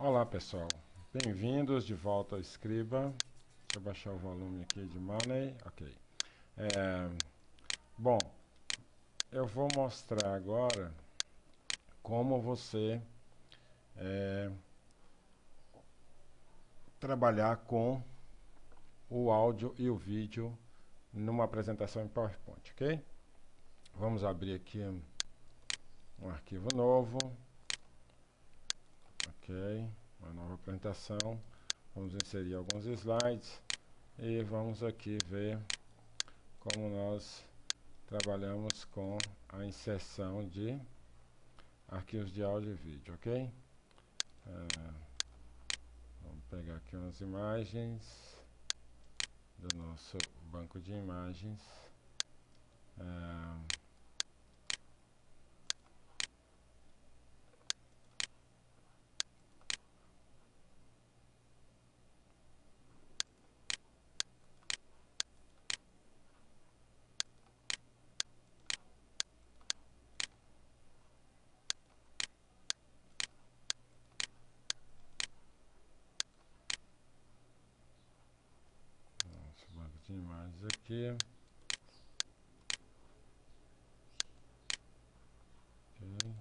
Olá pessoal, bem-vindos de volta ao Escriba. Deixa eu baixar o volume aqui de Money. Ok. Bom, eu vou mostrar agora como você trabalhar com o áudio e o vídeo numa apresentação em PowerPoint, ok? Vamos abrir aqui um arquivo novo. Ok, uma nova apresentação. Vamos inserir alguns slides e vamos aqui ver como nós trabalhamos com a inserção de arquivos de áudio e vídeo, ok? Vamos pegar aqui umas imagens do nosso banco de imagens. Nosso banco de imagens aqui. Ok.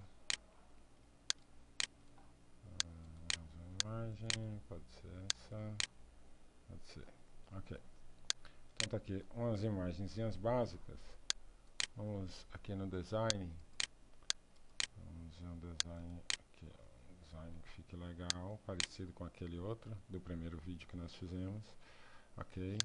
Imagem, pode ser essa, pode ser, ok. Então tá aqui umas imagenzinhas básicas. Vamos aqui no design, vamos ver um design aqui, um design que fique legal, parecido com aquele outro do primeiro vídeo que nós fizemos, ok.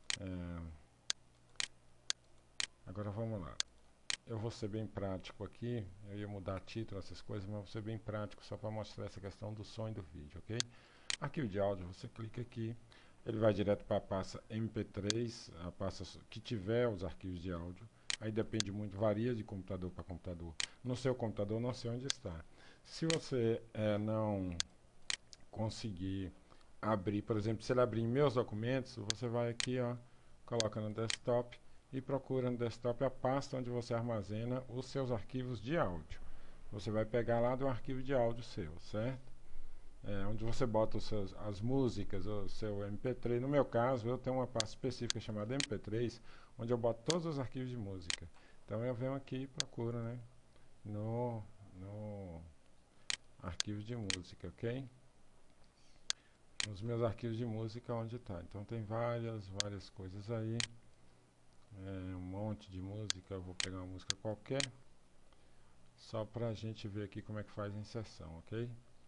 Agora vamos lá. Eu vou ser bem prático aqui, eu ia mudar título, essas coisas, mas vou ser bem prático só para mostrar essa questão do som e do vídeo, ok? Arquivo de áudio, você clica aqui, ele vai direto para a pasta MP3, a pasta que tiver os arquivos de áudio. Aí depende muito, varia de computador para computador. No seu computador não sei onde está. Se você não conseguir abrir, por exemplo, se ele abrir em meus documentos, você vai aqui, ó, coloca no desktop e procura no desktop a pasta onde você armazena os seus arquivos de áudio. Você vai pegar lá do arquivo de áudio seu, certo? Onde você bota as músicas, o seu MP3. No meu caso, eu tenho uma pasta específica chamada MP3, onde eu boto todos os arquivos de música. Então eu venho aqui e procuro, né, no arquivo de música, ok? Nos meus arquivos de música, onde está. Então tem várias coisas aí. Um monte de música. Eu vou pegar uma música qualquer, só para a gente ver aqui como é que faz a inserção, ok?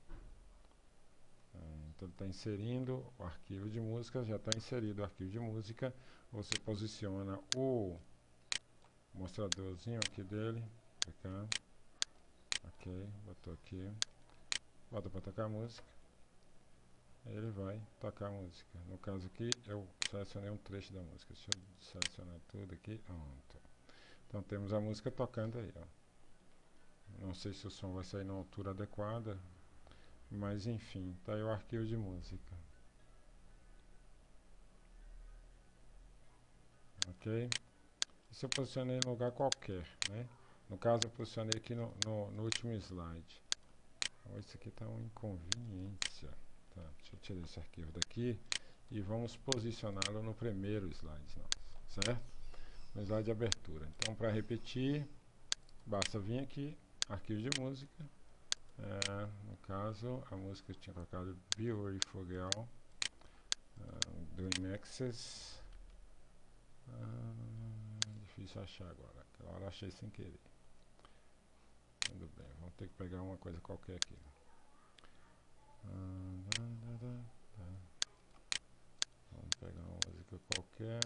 Então está inserindo o arquivo de música, já está inserido o arquivo de música. Você posiciona o mostradorzinho aqui dele, pra cá, ok, botou aqui, bota para tocar a música, ele vai tocar a música. No caso aqui eu selecionei um trecho da música, deixa eu selecionar tudo aqui, pronto. Então temos a música tocando aí, ó. Não sei se o som vai sair na altura adequada, mas enfim, tá aí o arquivo de música. Ok? Isso eu posicionei em lugar qualquer, né? No caso eu posicionei aqui no último slide. Então isso aqui está uma inconveniência. Tá, deixa eu tirar esse arquivo daqui e vamos posicioná-lo no primeiro slide nosso, certo? No slide de abertura. Então para repetir, basta vir aqui, arquivo de música. No caso, a música eu tinha colocado Beautiful Girl, do Inexcess. Difícil achar agora, aquela hora achei sem querer. Tudo bem, vamos ter que pegar uma coisa qualquer aqui. Vamos pegar uma música qualquer.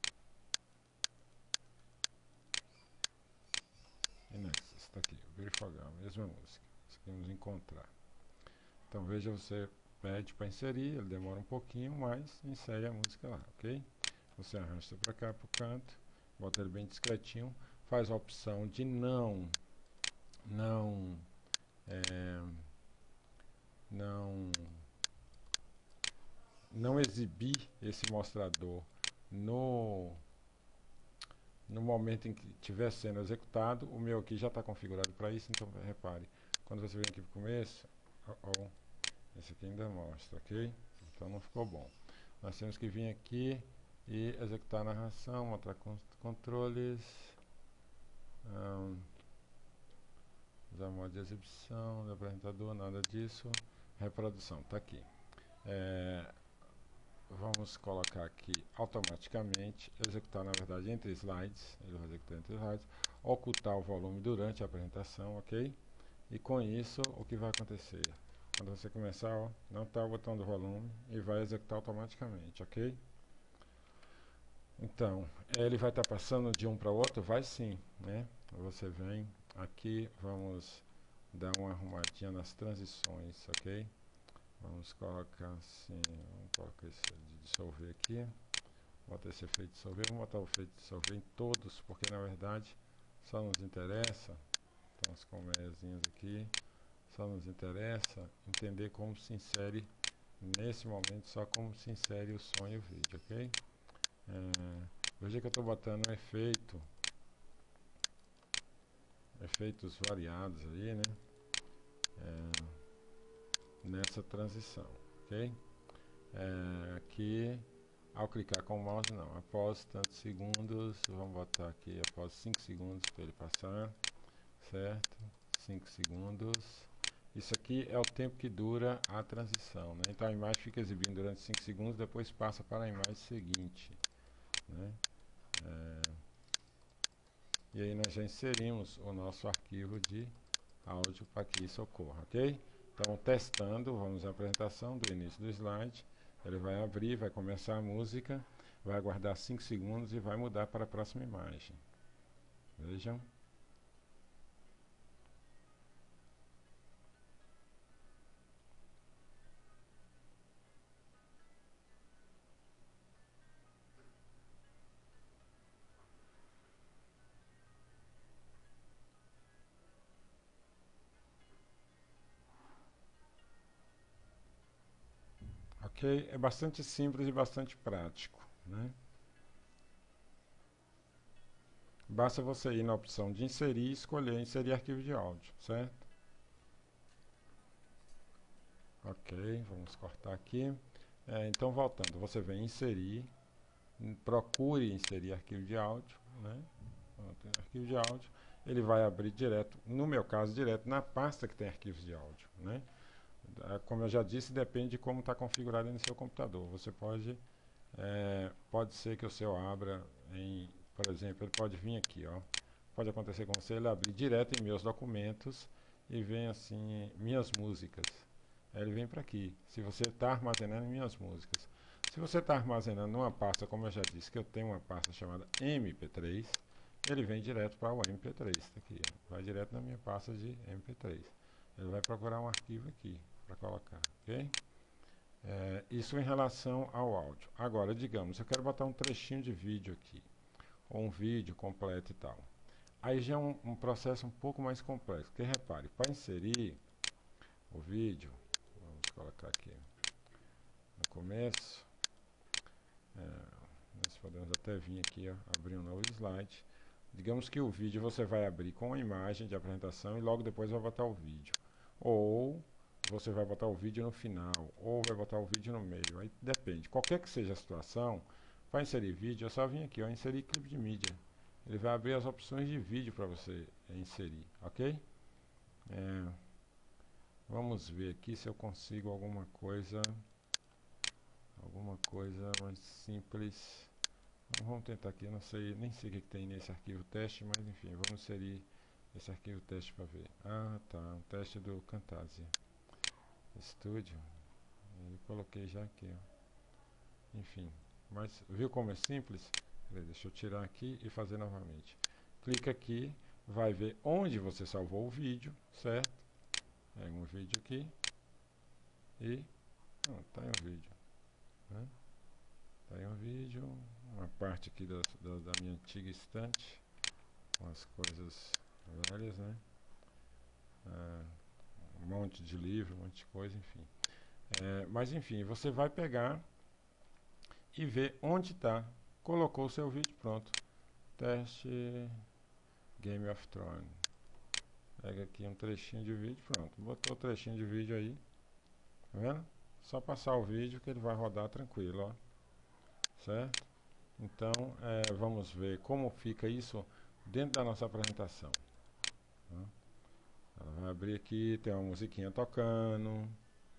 Inexcess, está aqui, Beautiful Girl, mesma música. Isso que vamos encontrar. Então veja, você pede para inserir, ele demora um pouquinho, mas insere a música lá, ok? Você arrasta para cá, para o canto, bota ele bem discretinho, faz a opção de não exibir esse mostrador no momento em que estiver sendo executado. O meu aqui já está configurado para isso, então repare, quando você vem aqui para o começo, Esse aqui ainda mostra, ok? Então não ficou bom. Nós temos que vir aqui e executar a narração, mostrar controles, usar modo de exibição do apresentador, nada disso. Reprodução, está aqui. Vamos colocar aqui automaticamente, executar na verdade entre slides, ele vai executar entre slides, ocultar o volume durante a apresentação, ok? E com isso, o que vai acontecer? Quando você começar, ó, não está o botão do volume e vai executar automaticamente, ok? Então, ele vai estar passando de um para o outro? Vai sim, né? Você vem aqui, vamos dar uma arrumadinha nas transições, ok? Vamos colocar assim, vamos colocar esse de dissolver aqui, bota esse efeito de dissolver, vamos botar o efeito de dissolver em todos, porque na verdade só nos interessa, então as colmeiazinhas aqui, só nos interessa entender como se insere, nesse momento, só como se insere o som e o vídeo, ok? Veja que eu estou botando um efeitos variados aí, né? Nessa transição, ok? Aqui, ao clicar com o mouse, não, após tantos segundos, vamos botar aqui após 5 segundos para ele passar, certo? 5 segundos. Isso aqui é o tempo que dura a transição, né? Então a imagem fica exibindo durante 5 segundos, depois passa para a imagem seguinte, né? E aí nós já inserimos o nosso arquivo de áudio para que isso ocorra, ok? Então, testando, vamos à apresentação do início do slide. Ele vai abrir, vai começar a música, vai aguardar 5 segundos e vai mudar para a próxima imagem. Vejam. Ok? É bastante simples e bastante prático, né? Basta você ir na opção de inserir e escolher inserir arquivo de áudio, certo? Ok, vamos cortar aqui. Então, voltando, você vem inserir, procure inserir arquivo de áudio, né? Arquivo de áudio, ele vai abrir direto, no meu caso, direto na pasta que tem arquivos de áudio, né? Como eu já disse, depende de como está configurado no seu computador. Você pode ser que o seu abra em, por exemplo, ele pode vir aqui, ó. Pode acontecer com você, ele abrir direto em meus documentos e vem assim, minhas músicas. Aí ele vem para aqui. Se você está armazenando minhas músicas. Se você está armazenando numa pasta, como eu já disse, que eu tenho uma pasta chamada MP3, ele vem direto para o MP3, tá aqui, ó. Vai direto na minha pasta de MP3. Ele vai procurar um arquivo aqui para colocar, ok? Isso em relação ao áudio. Agora, digamos, eu quero botar um trechinho de vídeo aqui, ou um vídeo completo e tal. Aí já é um processo um pouco mais complexo, porque repare, para inserir o vídeo, vamos colocar aqui no começo, nós podemos até vir aqui, ó, abrir um novo slide. Digamos que o vídeo você vai abrir com a imagem de apresentação e logo depois vai botar o vídeo. Ou você vai botar o vídeo no final, ou vai botar o vídeo no meio. Aí depende. Qualquer que seja a situação, para inserir vídeo, é só vir aqui, ó, inserir clipe de mídia. Ele vai abrir as opções de vídeo para você inserir, ok? Vamos ver aqui se eu consigo alguma coisa mais simples. Vamos tentar aqui, eu não sei, nem sei o que tem nesse arquivo teste, mas enfim, vamos inserir esse arquivo teste para ver. Ah, tá, um teste do Camtasia Studio. Eu coloquei já aqui, ó. Enfim, mas viu como é simples? Deixa eu tirar aqui e fazer novamente. Clica aqui, vai ver onde você salvou o vídeo, certo? Pega um vídeo aqui e tá aí o vídeo, né? Tá aí um vídeo, uma parte aqui da minha antiga estante, com as coisas velhas, né? Um monte de livro, um monte de coisa, enfim. Mas enfim, você vai pegar e ver onde está. Colocou o seu vídeo, pronto. Teste Game of Thrones. Pega aqui um trechinho de vídeo, pronto. Botou o trechinho de vídeo aí. Tá vendo? Só passar o vídeo que ele vai rodar tranquilo, ó. Certo? Então, vamos ver como fica isso dentro da nossa apresentação. Tá? Ela vai abrir aqui, tem uma musiquinha tocando.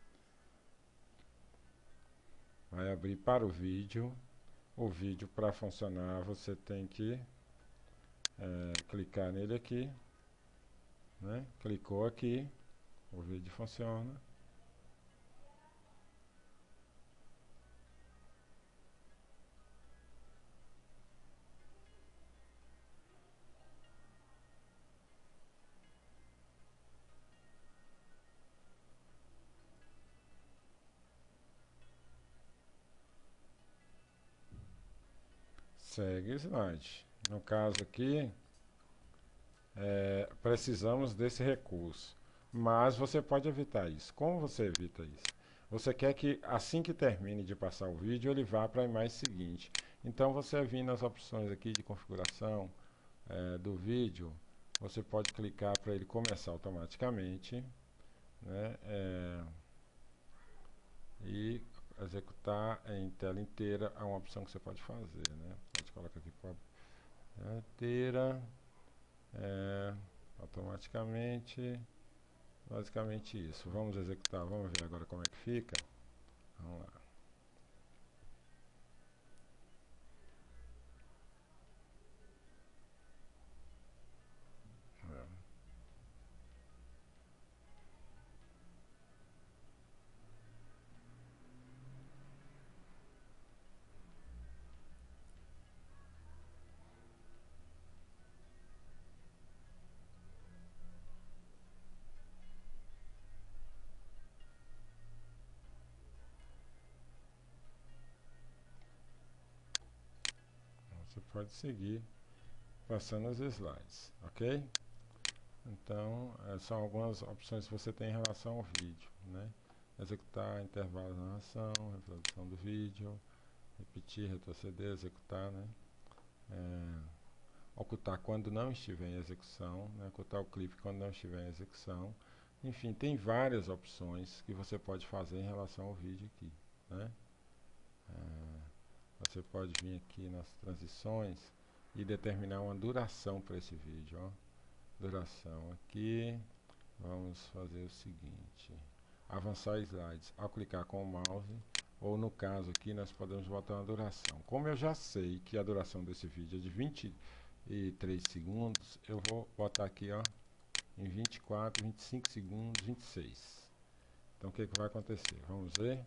Vai abrir para o vídeo. O vídeo, para funcionar, você tem que clicar nele aqui, né? Clicou aqui, o vídeo funciona. Segue o slide. No caso aqui, precisamos desse recurso, mas você pode evitar isso. Como você evita isso? Você quer que assim que termine de passar o vídeo, ele vá para a imagem seguinte. Então você vir nas opções aqui de configuração do vídeo, você pode clicar para ele começar automaticamente, né? E executar em tela inteira é uma opção que você pode fazer, né? Pode colocar aqui para tela inteira, automaticamente, basicamente isso. Vamos executar, vamos ver agora como é que fica. Vamos lá. Você pode seguir passando os slides, ok? Então, são algumas opções que você tem em relação ao vídeo, né? Executar intervalos na narração, reprodução do vídeo, repetir, retroceder, executar, né? Ocultar quando não estiver em execução, né? Ocultar o clipe quando não estiver em execução. Enfim, tem várias opções que você pode fazer em relação ao vídeo aqui, né? Você pode vir aqui nas transições e determinar uma duração para esse vídeo, ó. Duração aqui, vamos fazer o seguinte: avançar slides ao clicar com o mouse, ou no caso aqui nós podemos botar uma duração. Como eu já sei que a duração desse vídeo é de 23 segundos, eu vou botar aqui, ó, em 24, 25 segundos, 26. Então o que vai acontecer? Vamos ver.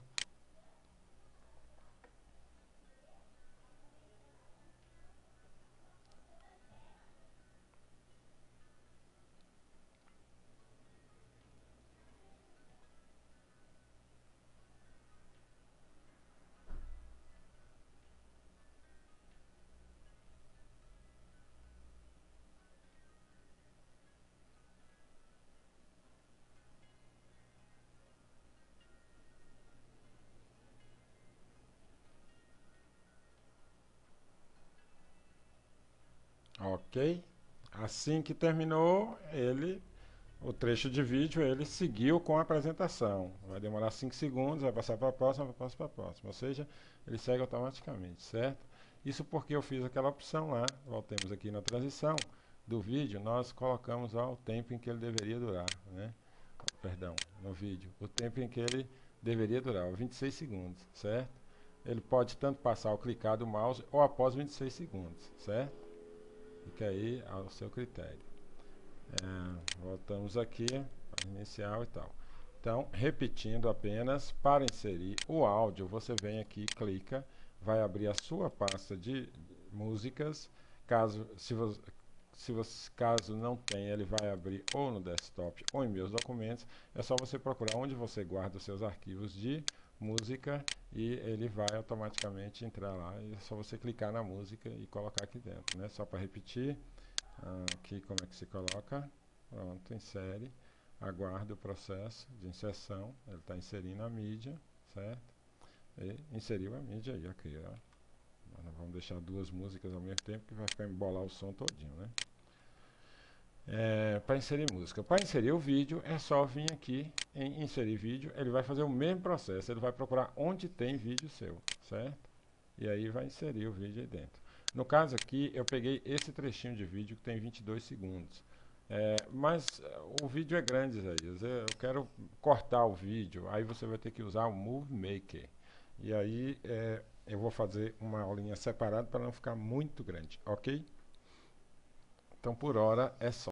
Ok. Assim que terminou, o trecho de vídeo, ele seguiu com a apresentação. Vai demorar 5 segundos, vai passar para a próxima, para a próxima, para a próxima. Ou seja, ele segue automaticamente, certo? Isso porque eu fiz aquela opção lá. Voltemos aqui na transição do vídeo, nós colocamos o tempo em que ele deveria durar, né? Perdão, no vídeo. O tempo em que ele deveria durar, 26 segundos, certo? Ele pode tanto passar ao clicar do mouse ou após 26 segundos, certo? Fica aí ao seu critério. Voltamos aqui para inicial e tal. Então, repetindo apenas, para inserir o áudio, você vem aqui, clica, vai abrir a sua pasta de músicas. Caso não tenha, ele vai abrir ou no desktop ou em meus documentos. É só você procurar onde você guarda os seus arquivos de música e ele vai automaticamente entrar lá. E é só você clicar na música e colocar aqui dentro, né? Só para repetir, aqui como é que se coloca. Pronto, insere. Aguarda o processo de inserção. Ele está inserindo a mídia, certo? E inseriu a mídia aí, ok, ó. Nós vamos deixar duas músicas ao mesmo tempo que vai ficar embolar o som todinho, né? Para inserir música. Para inserir o vídeo, é só vir aqui em inserir vídeo. Ele vai fazer o mesmo processo. Ele vai procurar onde tem vídeo seu, certo? E aí vai inserir o vídeo aí dentro. No caso aqui, eu peguei esse trechinho de vídeo que tem 22 segundos. Mas o vídeo é grande, Isaías. Eu quero cortar o vídeo. Aí você vai ter que usar o Movie Maker. E aí eu vou fazer uma aulinha separada para não ficar muito grande, ok? Então por hora é só.